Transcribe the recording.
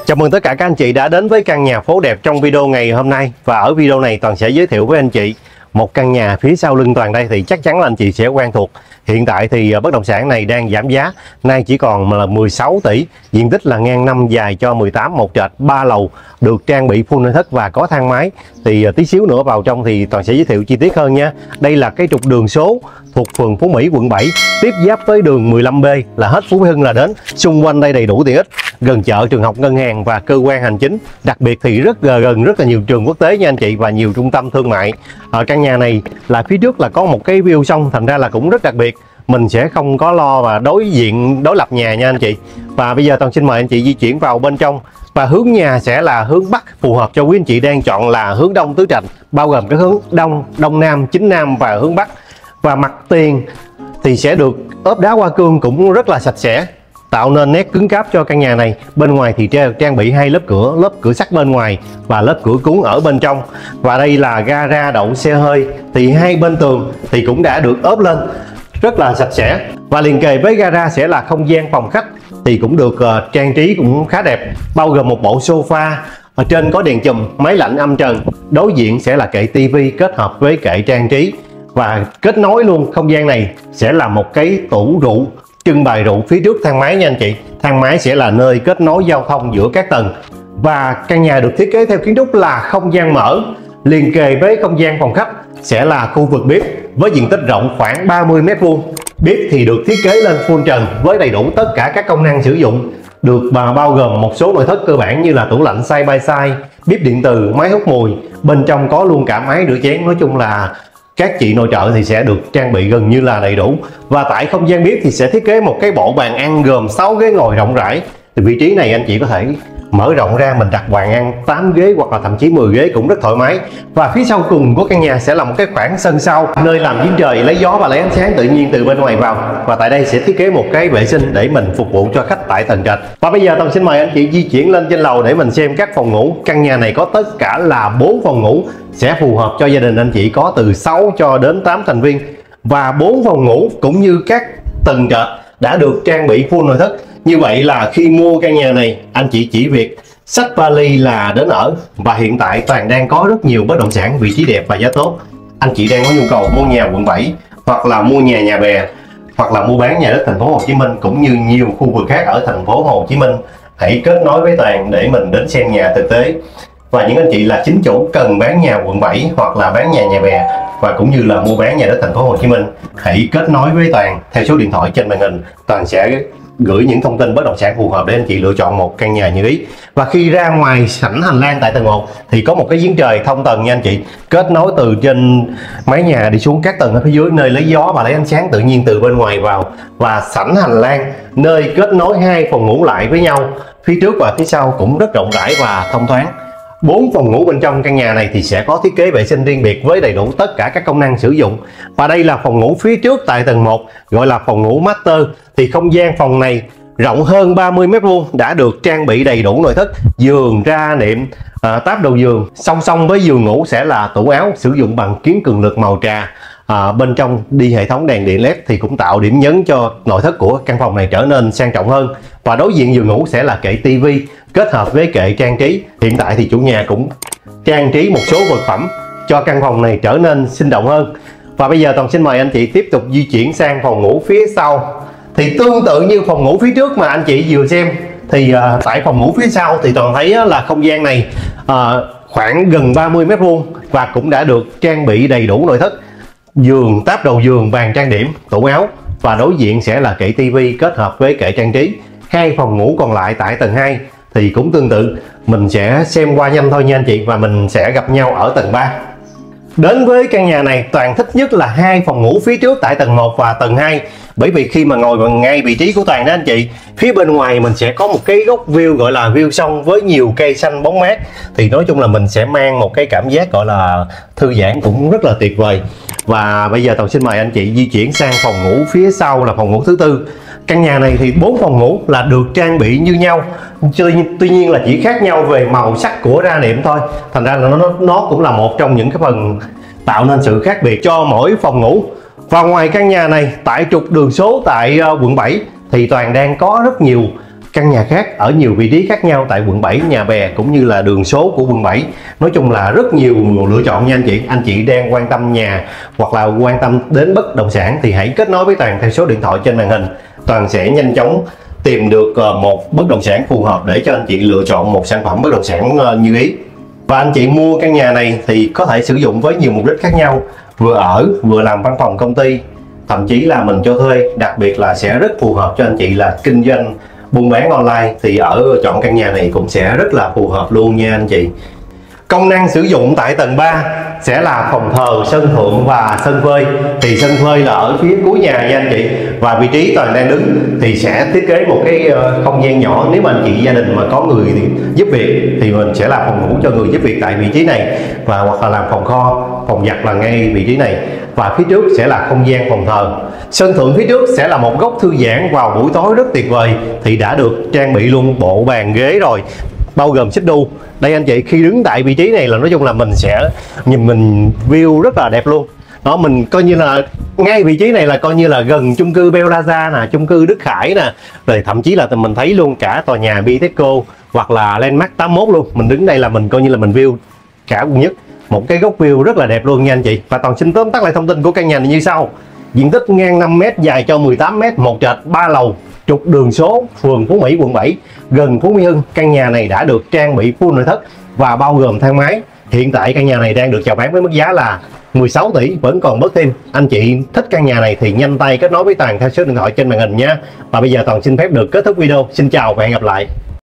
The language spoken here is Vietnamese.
Chào mừng tất cả các anh chị đã đến với căn nhà phố đẹp trong video ngày hôm nay. Và ở video này Toàn sẽ giới thiệu với anh chị một căn nhà phía sau lưng Toàn đây thì chắc chắn là anh chị sẽ quen thuộc. Hiện tại thì bất động sản này đang giảm giá, nay chỉ còn là 16 tỷ, diện tích là ngang 5 dài cho 18, một trệt 3 lầu, được trang bị full nội thất và có thang máy. Thì tí xíu nữa vào trong thì Toàn sẽ giới thiệu chi tiết hơn nha. Đây là cái trục đường số thuộc phường Phú Mỹ, quận 7, tiếp giáp với đường 15B là hết Phú Hưng là đến. Xung quanh đây đầy đủ tiện ích, gần chợ, trường học, ngân hàng và cơ quan hành chính. Đặc biệt thì gần rất là nhiều trường quốc tế nha anh chị, và nhiều trung tâm thương mại. Ở căn nhà này là phía trước là có một cái view sông, thành ra là cũng rất đặc biệt. Mình sẽ không có lo và đối lập nhà nha anh chị. Và bây giờ Toàn xin mời anh chị di chuyển vào bên trong. Và hướng nhà sẽ là hướng Bắc, phù hợp cho quý anh chị đang chọn là hướng Đông tứ trạch, bao gồm cái hướng Đông, Đông Nam, Chính Nam và hướng Bắc. Và mặt tiền thì sẽ được ốp đá hoa cương cũng rất là sạch sẽ, tạo nên nét cứng cáp cho căn nhà này. Bên ngoài thì trang bị hai lớp cửa sắt bên ngoài và lớp cửa cuốn ở bên trong. Và đây là gara đậu xe hơi, thì hai bên tường thì cũng đã được ốp lên rất là sạch sẽ. Và liền kề với gara sẽ là không gian phòng khách, thì cũng được trang trí cũng khá đẹp, bao gồm một bộ sofa, ở trên có đèn chùm, máy lạnh âm trần, đối diện sẽ là kệ tivi kết hợp với kệ trang trí. Và kết nối luôn không gian này sẽ là một cái tủ rượu, trưng bày rượu phía trước thang máy nha anh chị. Thang máy sẽ là nơi kết nối giao thông giữa các tầng. Và căn nhà được thiết kế theo kiến trúc là không gian mở, liền kề với không gian phòng khách sẽ là khu vực bếp với diện tích rộng khoảng 30 m². Bếp thì được thiết kế lên full trần với đầy đủ tất cả các công năng sử dụng, được bao gồm một số nội thất cơ bản như là tủ lạnh side by side, bếp điện từ, máy hút mùi. Bên trong có luôn cả máy rửa chén. Nói chung là các chị nội trợ thì sẽ được trang bị gần như là đầy đủ. Và tại không gian bếp thì sẽ thiết kế một cái bộ bàn ăn gồm 6 ghế ngồi rộng rãi. Thì vị trí này anh chị có thể mở rộng ra, mình đặt bàn ăn 8 ghế hoặc là thậm chí 10 ghế cũng rất thoải mái. Và phía sau cùng của căn nhà sẽ là một cái khoảng sân sau, nơi làm giếng trời lấy gió và lấy ánh sáng tự nhiên từ bên ngoài vào. Và tại đây sẽ thiết kế một cái vệ sinh để mình phục vụ cho khách tại tầng trệt. Và bây giờ Toàn xin mời anh chị di chuyển lên trên lầu để mình xem các phòng ngủ. Căn nhà này có tất cả là 4 phòng ngủ, sẽ phù hợp cho gia đình anh chị có từ 6 cho đến 8 thành viên. Và 4 phòng ngủ cũng như các tầng trệt đã được trang bị full nội thất. Như vậy là khi mua căn nhà này, anh chị chỉ việc xách vali là đến ở. Và hiện tại Toàn đang có rất nhiều bất động sản vị trí đẹp và giá tốt. Anh chị đang có nhu cầu mua nhà quận 7, hoặc là mua nhà Nhà Bè, hoặc là mua bán nhà đất thành phố Hồ Chí Minh, cũng như nhiều khu vực khác ở thành phố Hồ Chí Minh, hãy kết nối với Toàn để mình đến xem nhà thực tế. Và những anh chị là chính chủ cần bán nhà quận 7 hoặc là bán nhà Nhà Bè, và cũng như là mua bán nhà đất thành phố Hồ Chí Minh, hãy kết nối với Toàn theo số điện thoại trên màn hình. Toàn sẽ gửi những thông tin bất động sản phù hợp để anh chị lựa chọn một căn nhà như ý. Và khi ra ngoài sảnh hành lang tại tầng 1 thì có một cái giếng trời thông tầng nha anh chị, kết nối từ trên mái nhà đi xuống các tầng ở phía dưới, nơi lấy gió và lấy ánh sáng tự nhiên từ bên ngoài vào. Và sảnh hành lang nơi kết nối hai phòng ngủ lại với nhau, phía trước và phía sau cũng rất rộng rãi và thông thoáng. 4 phòng ngủ bên trong căn nhà này thì sẽ có thiết kế vệ sinh riêng biệt với đầy đủ tất cả các công năng sử dụng. Và đây là phòng ngủ phía trước tại tầng 1, gọi là phòng ngủ master. Thì không gian phòng này rộng hơn 30 m², đã được trang bị đầy đủ nội thất, giường, ra nệm, táp đầu giường. Song song với giường ngủ sẽ là tủ áo sử dụng bằng kiếng cường lực màu trà. Bên trong đi hệ thống đèn điện LED thì cũng tạo điểm nhấn cho nội thất của căn phòng này trở nên sang trọng hơn. Và đối diện giường ngủ sẽ là kệ tivi kết hợp với kệ trang trí. Hiện tại thì chủ nhà cũng trang trí một số vật phẩm cho căn phòng này trở nên sinh động hơn. Và bây giờ Toàn xin mời anh chị tiếp tục di chuyển sang phòng ngủ phía sau. Thì tương tự như phòng ngủ phía trước mà anh chị vừa xem, thì tại phòng ngủ phía sau thì Toàn thấy là không gian này khoảng gần 30 m² và cũng đã được trang bị đầy đủ nội thất, giường, táp đầu giường, bàn trang điểm, tủ áo. Và đối diện sẽ là kệ tivi kết hợp với kệ trang trí. Hai phòng ngủ còn lại tại tầng 2 thì cũng tương tự. Mình sẽ xem qua nhanh thôi nha anh chị, và mình sẽ gặp nhau ở tầng 3. Đến với căn nhà này, Toàn thích nhất là hai phòng ngủ phía trước tại tầng 1 và tầng 2. Bởi vì khi mà ngồi vào ngay vị trí của Toàn đó anh chị, phía bên ngoài mình sẽ có một cái góc view gọi là view sông với nhiều cây xanh bóng mát. Thì nói chung là mình sẽ mang một cái cảm giác gọi là thư giãn cũng rất là tuyệt vời. Và bây giờ Toàn xin mời anh chị di chuyển sang phòng ngủ phía sau là phòng ngủ thứ tư. Căn nhà này thì 4 phòng ngủ là được trang bị như nhau, tuy nhiên là chỉ khác nhau về màu sắc của ra nệm thôi. Thành ra là nó cũng là một trong những cái phần tạo nên sự khác biệt cho mỗi phòng ngủ. Và ngoài căn nhà này, tại trục đường số tại quận 7 thì Toàn đang có rất nhiều căn nhà khác ở nhiều vị trí khác nhau tại quận 7, Nhà Bè cũng như là đường số của quận 7. Nói chung là rất nhiều lựa chọn nha anh chị. Anh chị đang quan tâm nhà hoặc là quan tâm đến bất động sản thì hãy kết nối với Toàn theo số điện thoại trên màn hình. Toàn sẽ nhanh chóng tìm được một bất động sản phù hợp để cho anh chị lựa chọn một sản phẩm bất động sản như ý. Và anh chị mua căn nhà này thì có thể sử dụng với nhiều mục đích khác nhau, vừa ở vừa làm văn phòng công ty, thậm chí là mình cho thuê. Đặc biệt là sẽ rất phù hợp cho anh chị là kinh doanh buôn bán online thì chọn căn nhà này cũng sẽ rất là phù hợp luôn nha anh chị. Công năng sử dụng tại tầng 3 sẽ là phòng thờ, sân thượng và sân phơi. Thì sân phơi là ở phía cuối nhà nha anh chị. Và vị trí Toàn đang đứng thì sẽ thiết kế một cái không gian nhỏ. Nếu mà anh chị gia đình mà có người thì giúp việc thì mình sẽ là phòng ngủ cho người giúp việc tại vị trí này, và hoặc là làm phòng kho, phòng giặt là ngay vị trí này. Và phía trước sẽ là không gian phòng thờ. Sân thượng phía trước sẽ là một góc thư giãn vào buổi tối rất tuyệt vời, thì đã được trang bị luôn bộ bàn ghế rồi, bao gồm xích đu. Đây anh chị, khi đứng tại vị trí này là nói chung là mình sẽ nhìn mình view rất là đẹp luôn đó. Mình coi như là ngay vị trí này là coi như là gần chung cư Bellaza nè, chung cư Đức Khải nè, rồi thậm chí là mình thấy luôn cả tòa nhà Bitexco hoặc là Landmark 81 luôn. Mình đứng đây là mình coi như là mình view cả quận nhất, một cái góc view rất là đẹp luôn nha anh chị. Và Toàn xin tóm tắt lại thông tin của căn nhà này như sau: diện tích ngang 5m, dài cho 18m, một trệt 3 lầu, trục đường số, phường Phú Mỹ, quận 7, gần Phú Mỹ Hưng. Căn nhà này đã được trang bị full nội thất và bao gồm thang máy. Hiện tại căn nhà này đang được chào bán với mức giá là 16 tỷ, vẫn còn bớt thêm. Anh chị thích căn nhà này thì nhanh tay kết nối với Toàn theo số điện thoại trên màn hình nhé. Và bây giờ Toàn xin phép được kết thúc video. Xin chào và hẹn gặp lại.